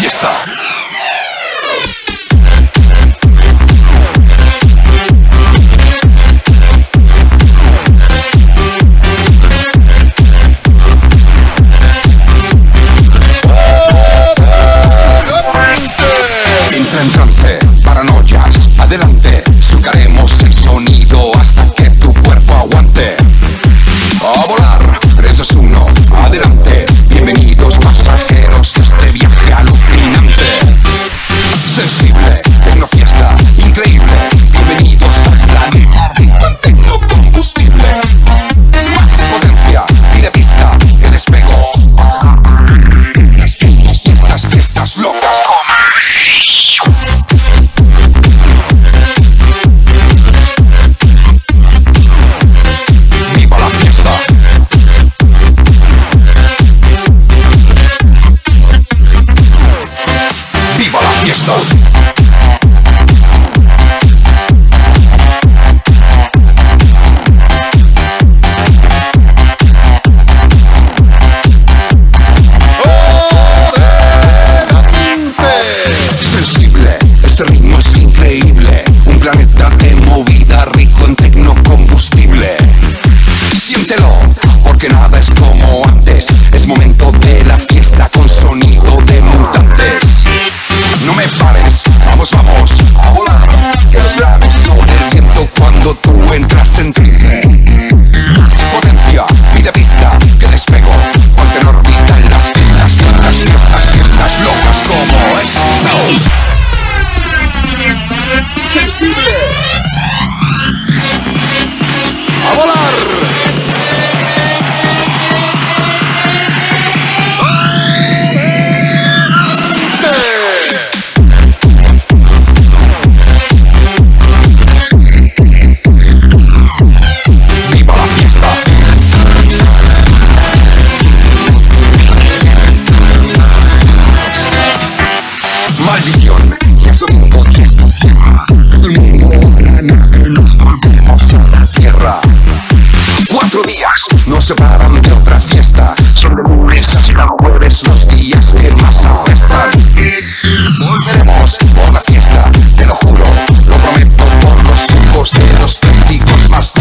fiesta. Entra en trance, paranoias, adelante, surcaremos el sonido hasta que tu cuerpo aguante. A volar, 3, 2, 1, adelante, bienvenidos pasajeros de este viaje alucinante. Sensible, tecnofiesta, increíble, bienvenidos al planeta rico en tecnocombustible. Más potencia y de pista que despego. Fiestas locas como sensible, este ritmo es increíble. Un planeta de movida rico en tecnocombustible. Siéntelo, porque nada es como antes. Es momento de la fiesta con sonido de mutantes. No me pares, vamos, vamos a volar. Que los graves son el viento cuando tú entras en trance. Más potencia y de pista que despego. Ponte en órbita en las fiestas locas como esto. Sensible. A volar. Maldición, y es domingo y es tu tierra. Todo el mundo a la nave, nos volvemos a la tierra. 4 días nos separan de otra fiesta. Son de lunes hasta jueves los días que más apestan. Volveremos por la fiesta, te lo juro, lo prometo por los ojos de los testigos más